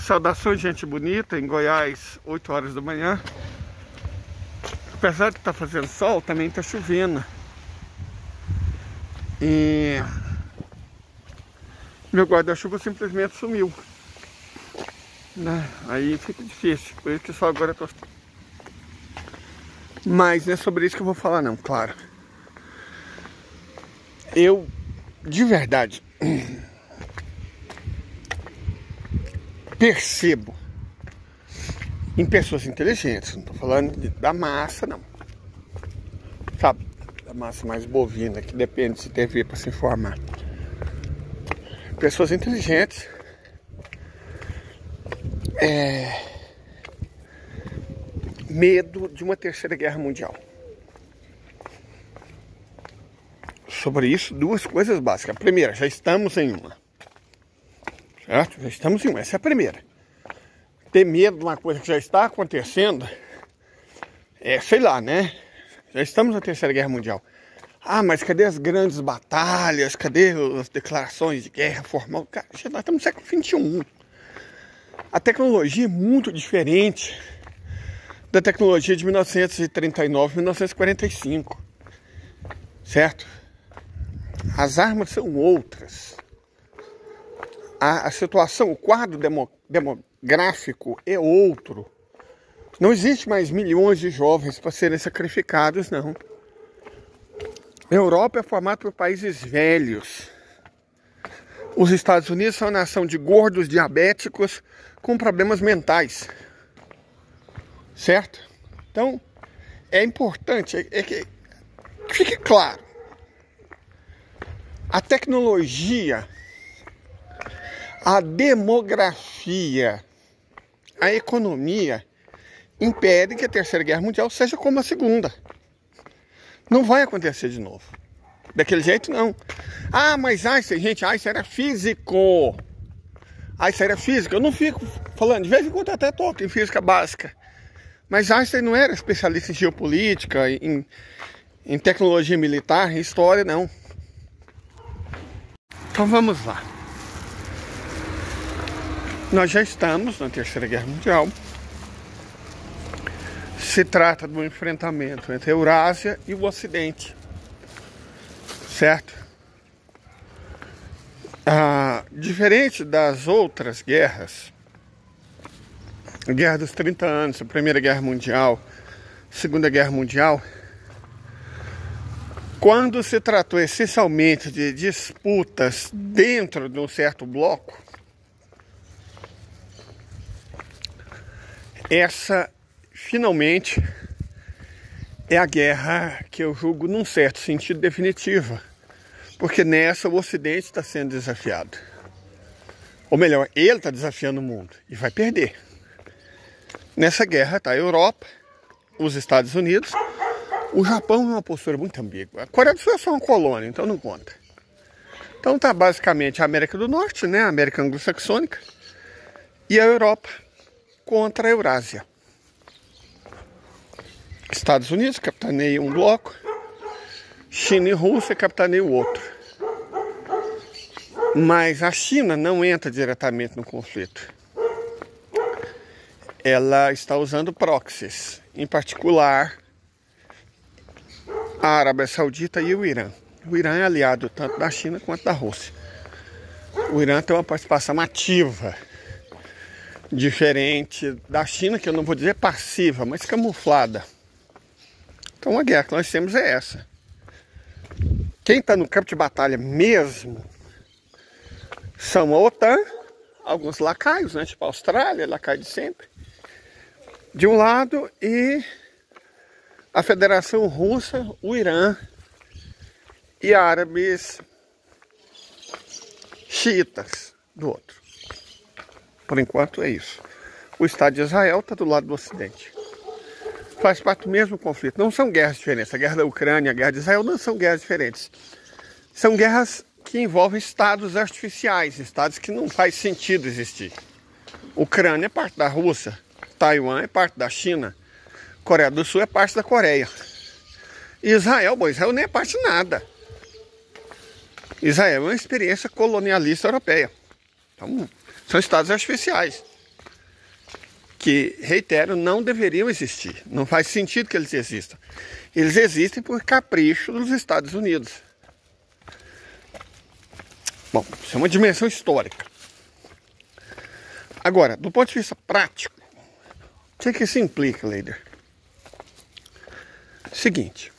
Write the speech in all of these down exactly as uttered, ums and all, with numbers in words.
Saudações, gente bonita, em Goiás, oito horas da manhã. Apesar de estar fazendo sol, também está chovendo. E meu guarda-chuva simplesmente sumiu, né? Aí fica difícil, por isso que só agora eu tô... Mas não é sobre isso que eu vou falar não, claro. Eu, de verdade, percebo em pessoas inteligentes, não estou falando de, da massa não, sabe, da massa mais bovina, que depende de T V para se informar. Pessoas inteligentes é, medo de uma terceira guerra mundial. Sobre isso, duas coisas básicas. A primeira, já estamos em uma. Certo? Já estamos em uma. Essa é a primeira. Ter medo de uma coisa que já está acontecendo, é, sei lá, né? Já estamos na terceira guerra mundial. Ah, mas cadê as grandes batalhas? Cadê as declarações de guerra formal? Cara, nós estamos no século vinte e um. A tecnologia é muito diferente da tecnologia de mil novecentos e trinta e nove, mil novecentos e quarenta e cinco. Certo? As armas são outras. A, a situação, o quadro demo, demográfico é outro. Não existe mais milhões de jovens para serem sacrificados, não. A Europa é formada por países velhos. Os Estados Unidos são uma nação de gordos diabéticos com problemas mentais. Certo? Então, é importante é, é que fique claro. A tecnologia, a demografia, a economia impedem que a Terceira Guerra Mundial seja como a Segunda. Não vai acontecer de novo. Daquele jeito, não. Ah, mas Einstein, gente, Einstein era físico. Einstein era físico. Eu não fico falando, de vez em quando até toco em física básica. Mas Einstein não era especialista em geopolítica, em, em tecnologia militar, em história, não. Então vamos lá. Nós já estamos na Terceira Guerra Mundial. Se trata de um enfrentamento entre a Eurásia e o Ocidente. Certo? Ah, diferente das outras guerras, a Guerra dos trinta anos, a Primeira Guerra Mundial, a Segunda Guerra Mundial, quando se tratou essencialmente de disputas dentro de um certo bloco, essa, finalmente, é a guerra que eu julgo, num certo sentido, definitiva. Porque nessa o Ocidente está sendo desafiado. Ou melhor, ele está desafiando o mundo e vai perder. Nessa guerra está a Europa, os Estados Unidos. O Japão é uma postura muito ambígua. A Coreia do Sul é só uma colônia, então não conta. Então tá basicamente a América do Norte, né, a América anglo-saxônica, e a Europa contra a Eurásia. Estados Unidos capitaneia um bloco, China e Rússia capitaniam o outro. Mas a China não entra diretamente no conflito. Ela está usando proxies, em particular a Arábia Saudita e o Irã. O Irã é aliado tanto da China quanto da Rússia. O Irã tem uma participação ativa, diferente da China, que eu não vou dizer passiva, mas camuflada. Então a guerra que nós temos é essa. Quem está no campo de batalha mesmo são a OTAN, alguns lacaios, né, tipo a Austrália, lacaio de sempre, de um lado, e a Federação Russa, o Irã e árabes xiitas do outro. Por enquanto é isso. O Estado de Israel está do lado do Ocidente. Faz parte do mesmo conflito. Não são guerras diferentes. A guerra da Ucrânia, a guerra de Israel não são guerras diferentes. São guerras que envolvem estados artificiais, estados que não faz sentido existir. Ucrânia é parte da Rússia, Taiwan é parte da China, Coreia do Sul é parte da Coreia. Israel, bom, Israel nem é parte de nada. Israel é uma experiência colonialista europeia. Então, são estados artificiais. que, reitero, não deveriam existir. Não faz sentido que eles existam. Eles existem por capricho dos Estados Unidos. Bom, isso é uma dimensão histórica. Agora, do ponto de vista prático, o que, que isso implica, líder? Seguinte,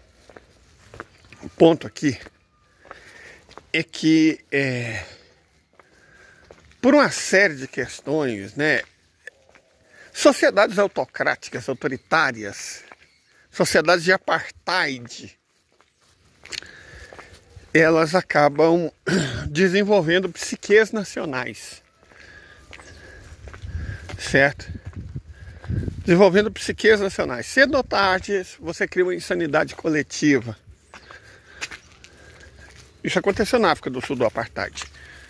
o ponto aqui é que, é, por uma série de questões, né, sociedades autocráticas, autoritárias, sociedades de apartheid, elas acabam desenvolvendo psiques nacionais, certo? Desenvolvendo psiques nacionais. Cedo ou tarde, você cria uma insanidade coletiva. Isso aconteceu na África do Sul do apartheid.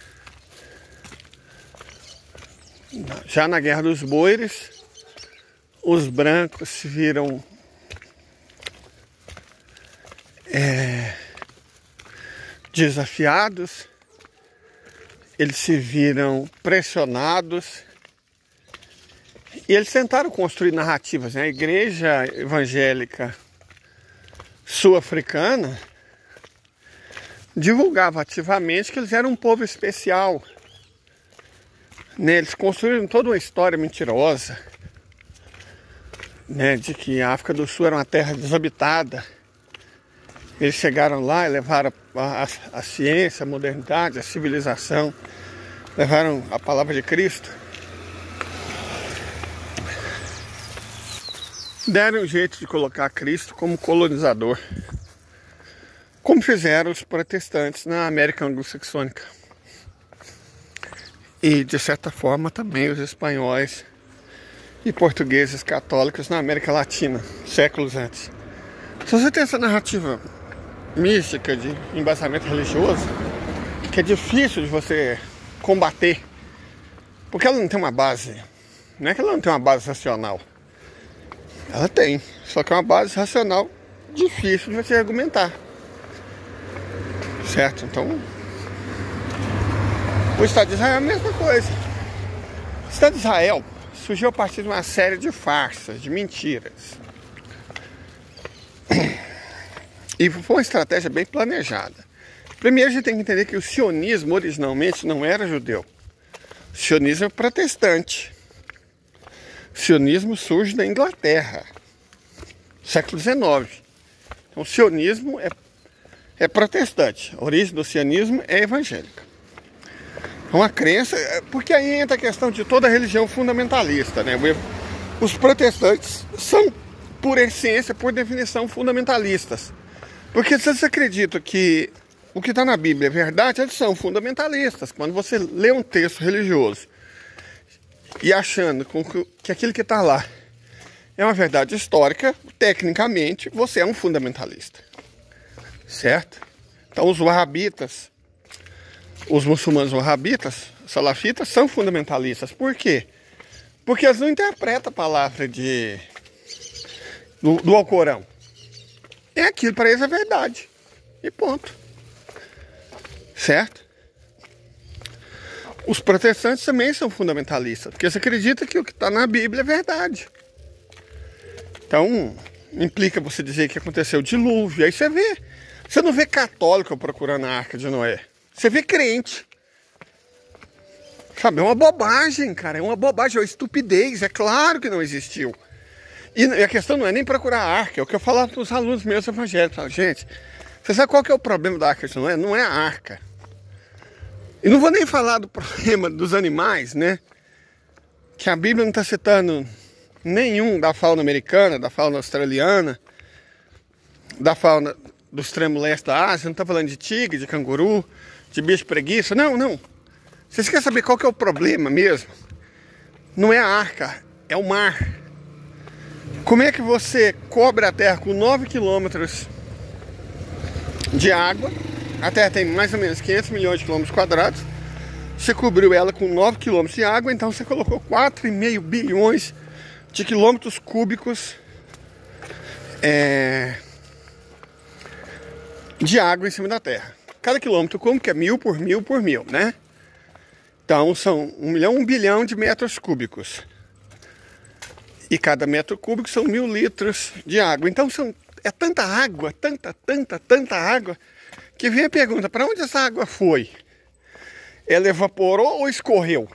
Já na Guerra dos Boeres, os brancos se viram é, desafiados, eles se viram pressionados e eles tentaram construir narrativas, né? A igreja evangélica sul-africana divulgava ativamente que eles eram um povo especial, né? Eles construíram toda uma história mentirosa, né, de que a África do Sul era uma terra desabitada. Eles chegaram lá e levaram a, a, a ciência, a modernidade, a civilização, levaram a palavra de Cristo. Deram um jeito de colocar Cristo como colonizador, como fizeram os protestantes na América anglo-saxônica. E, de certa forma, também os espanhóis e portugueses católicos na América Latina, séculos antes. Se você tem essa narrativa mística de embasamento religioso, que é difícil de você combater, porque ela não tem uma base, não é que ela não tem uma base racional, ela tem, só que é uma base racional difícil de você argumentar, certo? Então, o Estado de Israel é a mesma coisa. O Estado de Israel surgiu a partir de uma série de farsas, de mentiras. E foi uma estratégia bem planejada. Primeiro a gente tem que entender que o sionismo originalmente não era judeu. O sionismo é protestante. O sionismo surge na Inglaterra, século dezenove. Então o sionismo é, é protestante. A origem do sionismo é evangélica. É uma crença, porque aí entra a questão de toda religião fundamentalista, né? Os protestantes são, por essência, por definição, fundamentalistas. Porque se você acredita que o que está na Bíblia é verdade, eles são fundamentalistas. Quando você lê um texto religioso e achando que aquilo que está lá é uma verdade histórica, tecnicamente você é um fundamentalista, certo? Então os wahhabitas, os muçulmanos wahhabitas, salafitas, são fundamentalistas. Por quê? Porque eles não interpretam a palavra de, do, do Alcorão. É aquilo, para eles é verdade. E ponto. Certo? Os protestantes também são fundamentalistas, porque você acredita que o que está na Bíblia é verdade. Então, implica você dizer que aconteceu o dilúvio. Aí você vê. Você não vê católico procurando a Arca de Noé. Você vê crente. Sabe, é uma bobagem, cara. É uma bobagem, é uma estupidez. É claro que não existiu. E a questão não é nem procurar a arca. É o que eu falava para os alunos meus evangélicos. Falo, gente, você sabe qual que é o problema da Arca de Noé? Não é a arca. E não vou nem falar do problema dos animais, né? Que a Bíblia não está citando nenhum da fauna americana, da fauna australiana, da fauna do extremo leste da Ásia. Não está falando de tigre, de canguru, de bicho preguiça. Não, não. Vocês querem saber qual que é o problema mesmo? Não é a arca, é o mar. Como é que você cobre a terra com nove quilômetros de água? A terra tem mais ou menos quinhentos milhões de quilômetros quadrados. Você cobriu ela com nove quilômetros de água, então você colocou quatro vírgula cinco bilhões de quilômetros cúbicos é, de água em cima da terra. Cada quilômetro cúbico que é mil por mil por mil, né? Então são um milhão, um bilhão de metros cúbicos. E cada metro cúbico são mil litros de água. Então são, é tanta água, tanta, tanta, tanta água, que vem a pergunta, para onde essa água foi? Ela evaporou ou escorreu?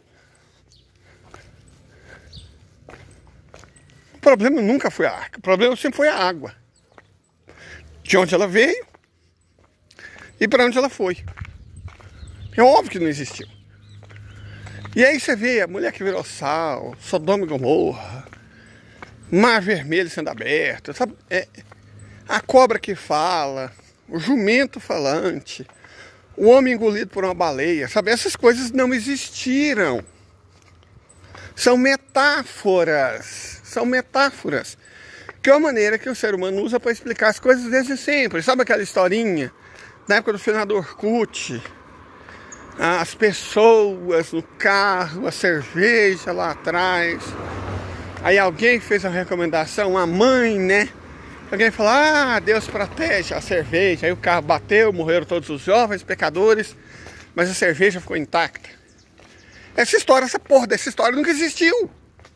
O problema nunca foi a água, o problema sempre foi a água. De onde ela veio e para onde ela foi. É óbvio que não existiu. E aí você vê a mulher que virou sal, Sodoma e Gomorra, Mar Vermelho sendo aberto, sabe? É, a cobra que fala, o jumento falante, o homem engolido por uma baleia, sabe? Essas coisas não existiram. São metáforas, são metáforas, que é uma maneira que o ser humano usa para explicar as coisas desde sempre. Sabe aquela historinha da época do finado Orkut? As pessoas no carro, a cerveja lá atrás. Aí alguém fez a recomendação, a mãe, né? Alguém falou, ah, Deus protege a cerveja. Aí o carro bateu, morreram todos os jovens pecadores, mas a cerveja ficou intacta. Essa história, essa porra dessa história nunca existiu.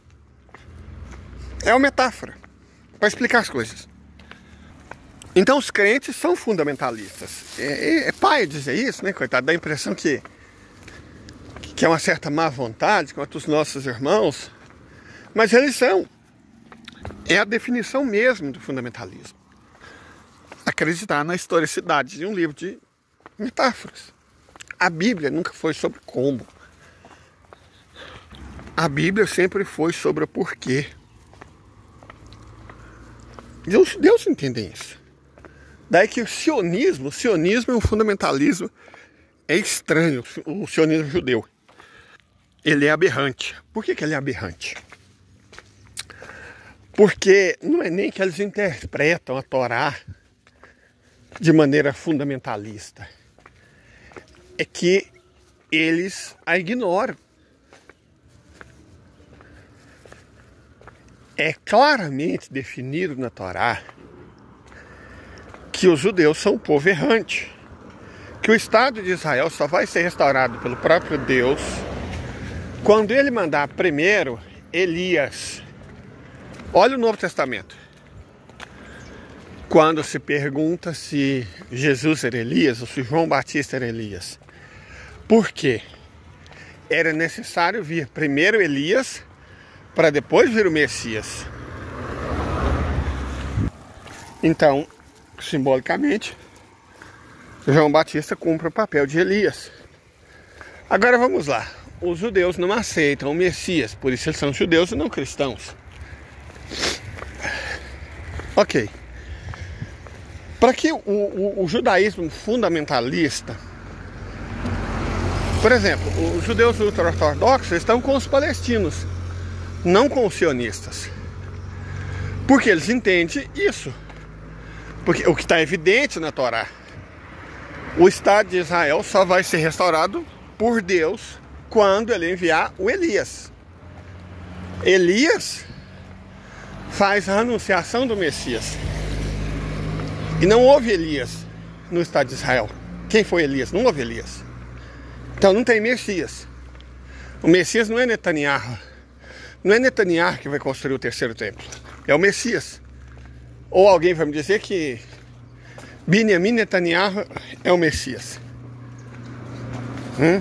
É uma metáfora para explicar as coisas. Então os crentes são fundamentalistas. É, é, é pai dizer isso, né, coitado? Dá a impressão que, que é uma certa má vontade contra os nossos irmãos. Mas eles são. É a definição mesmo do fundamentalismo. Acreditar na historicidade de um livro de metáforas. A Bíblia nunca foi sobre como. A Bíblia sempre foi sobre o porquê. Os judeus entendem isso. Daí que o sionismo, o sionismo é um fundamentalismo, é estranho, o sionismo judeu. Ele é aberrante. Por que que ele é aberrante? Porque não é nem que eles interpretam a Torá de maneira fundamentalista. É que eles a ignoram. É claramente definido na Torá que os judeus são um povo errante, que o Estado de Israel só vai ser restaurado pelo próprio Deus quando ele mandar primeiro Elias. Olha o Novo Testamento. Quando se pergunta se Jesus era Elias ou se João Batista era Elias. Por quê? Era necessário vir primeiro Elias para depois vir o Messias. Então, simbolicamente, João Batista cumpre o papel de Elias. Agora vamos lá. Os judeus não aceitam o Messias, por isso eles são judeus e não cristãos. Ok. Para que o, o, o judaísmo fundamentalista, por exemplo, os judeus ultra-ortodoxos estão com os palestinos, não com os sionistas. Porque eles entendem isso. Porque o que está evidente na Torá, o Estado de Israel só vai ser restaurado por Deus quando ele enviar o Elias. Elias faz a anunciação do Messias. E não houve Elias no Estado de Israel. Quem foi Elias? Não houve Elias. Então não tem Messias. O Messias não é Netanyahu. Não é Netanyahu que vai construir o terceiro templo. É o Messias. Ou alguém vai me dizer que Benjamin Netanyahu é o Messias. Hum?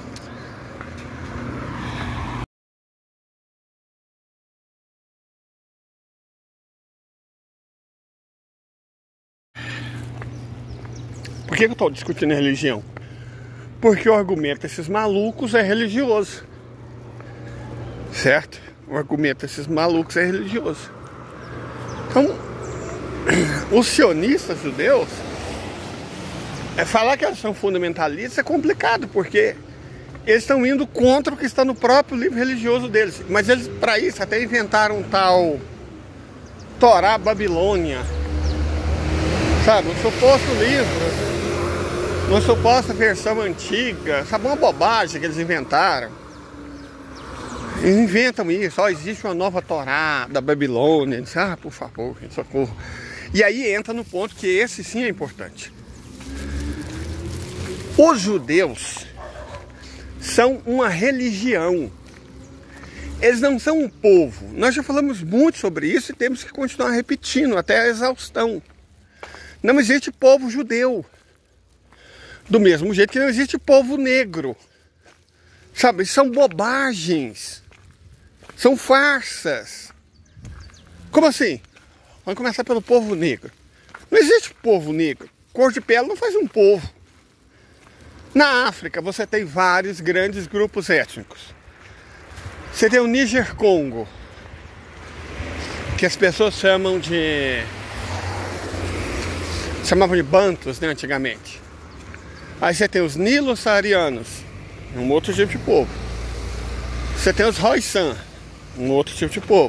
Por que eu estou discutindo religião? Porque o argumento desses malucos é religioso. Certo? O argumento desses malucos é religioso. Então, os sionistas judeus, é falar que eles são fundamentalistas é complicado, porque eles estão indo contra o que está no próprio livro religioso deles. Mas eles, para isso, até inventaram um tal Torá Babilônia. Sabe? Um suposto livro, uma suposta versão antiga. Sabe, uma bobagem que eles inventaram. Eles inventam isso, ó, existe uma nova Torá da Babilônia. Eles, ah, por favor, gente, socorro. E aí entra no ponto que esse sim é importante. Os judeus são uma religião. Eles não são um povo. Nós já falamos muito sobre isso e temos que continuar repetindo até a exaustão. Não existe povo judeu. Do mesmo jeito que não existe povo negro. Sabe, são bobagens. São farsas. Como assim? Vamos começar pelo povo negro. Não existe povo negro. Cor de pele não faz um povo. Na África você tem vários grandes grupos étnicos. Você tem o Níger-Congo, que as pessoas chamam de... chamavam de bantus, né, antigamente. Aí você tem os nilo-saarianos, um outro tipo de povo. Você tem os Khoisan, um outro tipo de povo.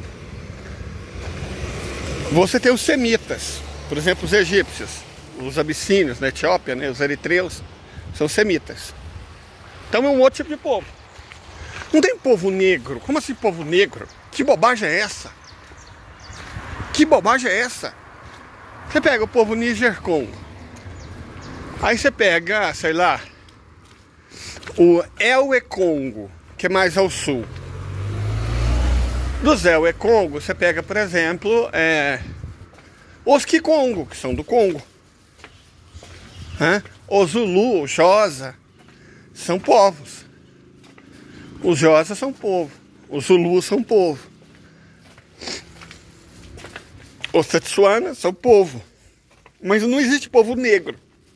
Você tem os semitas, por exemplo, os egípcios, os abissínios na Etiópia, né, os eritreus, são semitas. Então é um outro tipo de povo. Não tem povo negro. Como assim povo negro? Que bobagem é essa? Que bobagem é essa? Você pega o povo Níger-Congo. Aí você pega, sei lá, o Ewe-Congo, que é mais ao sul. Dos Ewe-Congo, você pega, por exemplo, é, os Kikongo, que são do Congo. Hã? O Zulu, o Xhosa, são povos. Os Xhosa são povo. Os Zulus são povo. Os Setsuanas são povo. Mas não existe povo negro.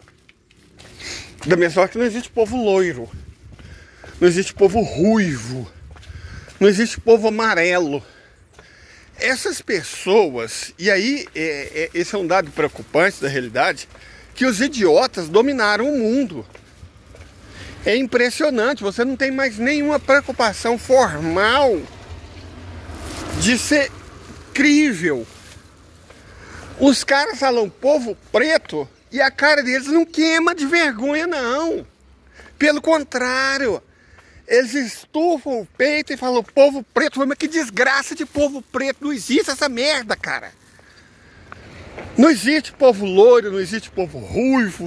Da mesma forma que não existe povo loiro. Não existe povo ruivo. Não existe povo amarelo. Essas pessoas... E aí, é, é, esse é um dado preocupante da realidade, que os idiotas dominaram o mundo. É impressionante, você não tem mais nenhuma preocupação formal de ser crível. Os caras falam povo preto e a cara deles não queima de vergonha, não. Pelo contrário, eles estufam o peito e falam povo preto. Mas que desgraça de povo preto, não existe essa merda, cara. Não existe povo loiro, não existe povo ruivo.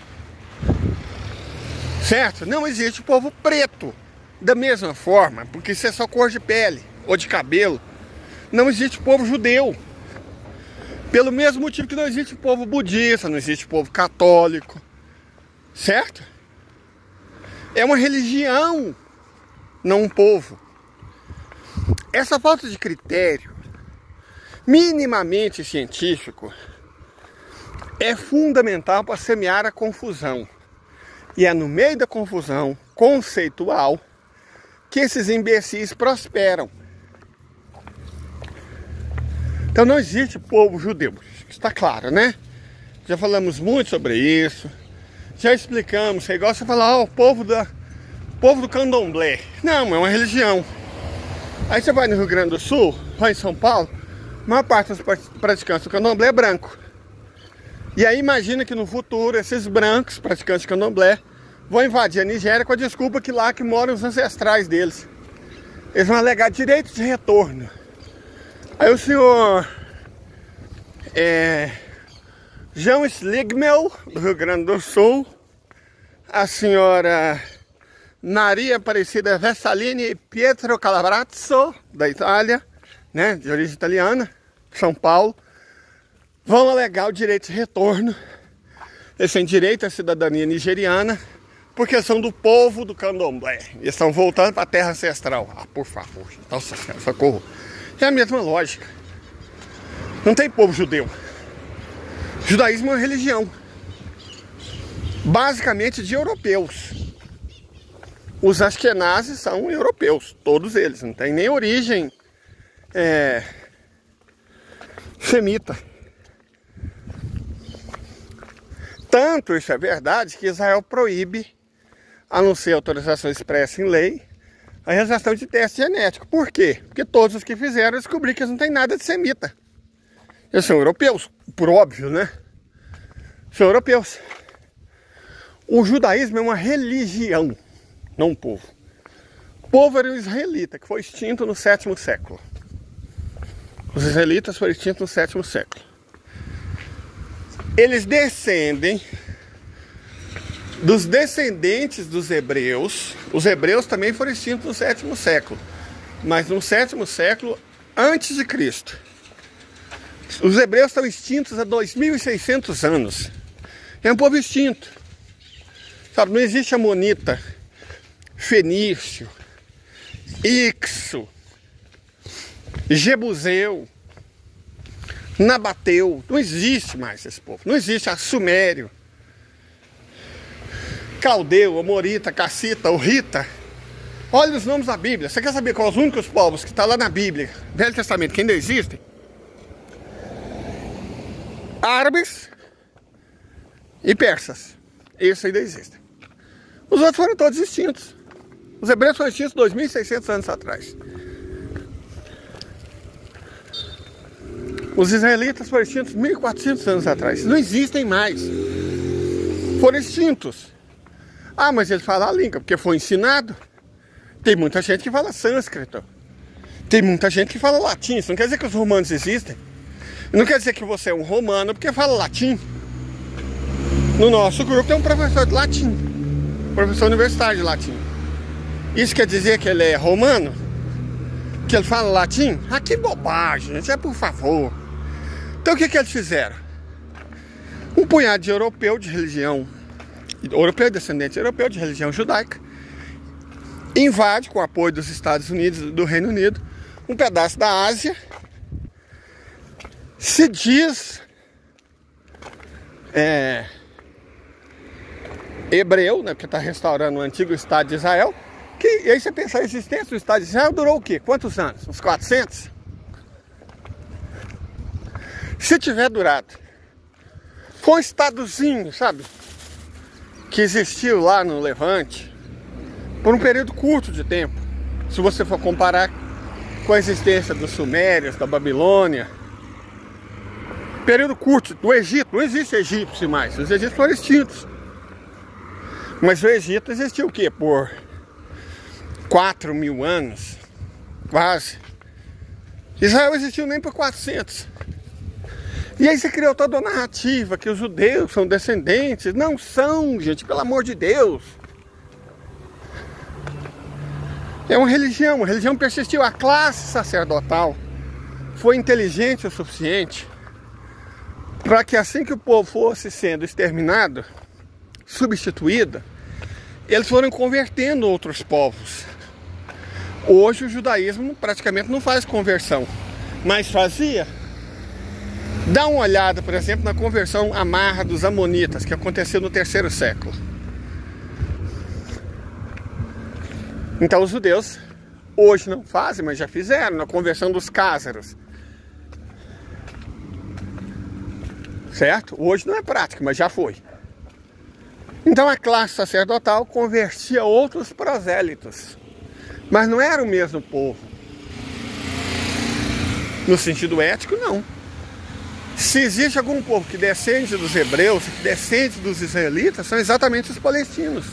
Certo? Não existe povo preto. Da mesma forma, porque isso é só cor de pele ou de cabelo. Não existe povo judeu. Pelo mesmo motivo que não existe povo budista, não existe povo católico. Certo? É uma religião, não um povo. Essa falta de critério minimamente científico é fundamental para semear a confusão. E é no meio da confusão conceitual que esses imbecis prosperam. Então não existe povo judeu. Está claro, né? Já falamos muito sobre isso. Já explicamos. É igual você falar, ó, o povo, da, povo do candomblé. Não, é uma religião. Aí você vai no Rio Grande do Sul, vai em São Paulo, a maior parte dos praticantes do candomblé é branco. E aí imagina que no futuro esses brancos, praticantes de candomblé, vão invadir a Nigéria com a desculpa que lá que moram os ancestrais deles. Eles vão alegar direito de retorno. Aí o senhor é, João Sligmel, do Rio Grande do Sul, a senhora Maria Aparecida Vessalini e Pietro Calabrazzo, da Itália, né, de origem italiana, São Paulo, vão alegar o direito de retorno. Eles têm direito à cidadania nigeriana, porque são do povo do candomblé. Eles estão voltando para a terra ancestral. Ah, por favor, nossa senhora, socorro. É a mesma lógica. Não tem povo judeu. O judaísmo é uma religião, basicamente de europeus. Os Ashkenazes são europeus, todos eles. Não tem nem origem é, semita. Tanto isso é verdade que Israel proíbe, a não ser autorização expressa em lei, a realização de teste genético. Por quê? Porque todos os que fizeram descobriram que eles não têm nada de semita. Eles são europeus, por óbvio, né? São europeus. O judaísmo é uma religião, não um povo. O povo era o israelita, que foi extinto no sétimo século. Os israelitas foram extintos no sétimo século. Eles descendem dos descendentes dos hebreus. Os hebreus também foram extintos no sétimo século. mas no sétimo século antes de Cristo. Os hebreus estão extintos há dois mil e seiscentos anos. É um povo extinto. Sabe, não existe amonita, fenício, ixo, jebuseu, nabateu. Não existe mais esse povo. Não existe a sumério, caldeu, amorita, cassita, orrita. Olha os nomes da Bíblia. Você quer saber quais os únicos povos que estão lá na Bíblia, Velho Testamento, que ainda existem? Árabes e persas. Esses ainda existem. Os outros foram todos extintos. Os hebreus foram extintos dois mil e seiscentos anos atrás. Os israelitas foram extintos mil e quatrocentos anos atrás. Não existem mais. Foram extintos. Ah, mas eles falam a língua, porque foi ensinado. Tem muita gente que fala sânscrito. Tem muita gente que fala latim. Isso não quer dizer que os romanos existem. Não quer dizer que você é um romano porque fala latim. No nosso grupo tem um professor de latim. Professor universitário de latim. Isso quer dizer que ele é romano? Que ele fala latim? Ah, que bobagem, gente. É por favor. Então o que que eles fizeram? Um punhado de europeu de religião, europeu descendente europeu de religião judaica, invade com o apoio dos Estados Unidos e do Reino Unido um pedaço da Ásia. Se diz é, hebreu, né, porque está restaurando o antigo Estado de Israel. Que, e aí você pensa, a existência do Estado de Israel durou o quê? Quantos anos? Uns quatrocentos? Se tiver durado, foi um estadozinho, sabe, que existiu lá no Levante por um período curto de tempo. Se você for comparar com a existência dos Sumérios, da Babilônia, período curto. Do Egito, não existe egípcio mais, os egípcios foram extintos. Mas o Egito existiu o quê? Por quatro mil anos, quase. Israel existiu nem por quatrocentos. E aí você criou toda a narrativa que os judeus são descendentes. Não são, gente, pelo amor de Deus. É uma religião, a religião persistiu. A classe sacerdotal foi inteligente o suficiente para que assim que o povo fosse sendo exterminado, substituído, eles foram convertendo outros povos. Hoje o judaísmo praticamente não faz conversão, mas fazia. Dá uma olhada, por exemplo, na conversão amarra dos amonitas, que aconteceu no terceiro século. Então os judeus hoje não fazem, mas já fizeram, na conversão dos cázaros. Certo? Hoje não é prática, mas já foi. Então a classe sacerdotal convertia outros prosélitos, mas não era o mesmo povo. No sentido ético, não. Se existe algum povo que descende dos hebreus, que descende dos israelitas, são exatamente os palestinos.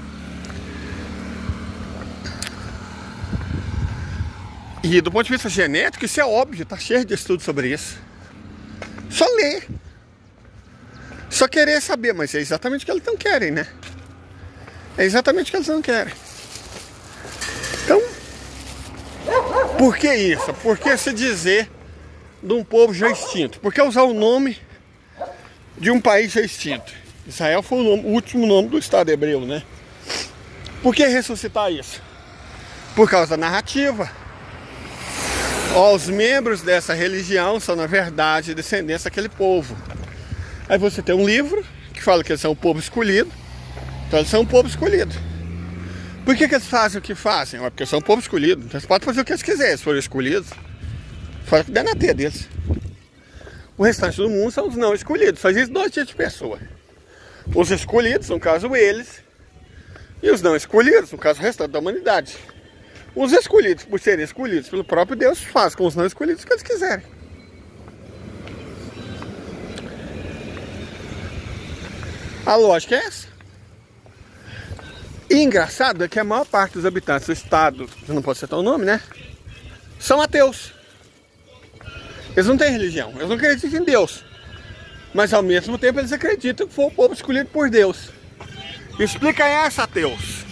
E do ponto de vista genético, isso é óbvio, está cheio de estudos sobre isso. Só ler. Só querer saber, mas é exatamente o que eles não querem, né? É exatamente o que eles não querem. Então, por que isso? Por que se dizer de um povo já extinto? Por que usar o nome de um país já extinto? Israel foi o, nome, o último nome do Estado hebreu, né? Por que ressuscitar isso? Por causa da narrativa. Ó, os membros dessa religião são, na verdade, descendentes daquele povo. Aí você tem um livro que fala que eles são o povo escolhido. Então eles são o povo escolhido. Por que que eles fazem o que fazem? Ó, porque são o povo escolhido. Então eles podem fazer o que eles quiserem, eles foram escolhidos. Faz o que der na teia deles. O restante do mundo são os não escolhidos. Só existem dois tipos de pessoa. Os escolhidos, no caso eles, e os não escolhidos, no caso o restante da humanidade. Os escolhidos, por serem escolhidos pelo próprio Deus, fazem com os não escolhidos o que eles quiserem. A lógica é essa. E engraçado é que a maior parte dos habitantes do estado, eu não posso citar o nome, né? São ateus. Eles não têm religião, eles não acreditam em Deus. Mas ao mesmo tempo eles acreditam que foi o povo escolhido por Deus. Explica essa, ateus.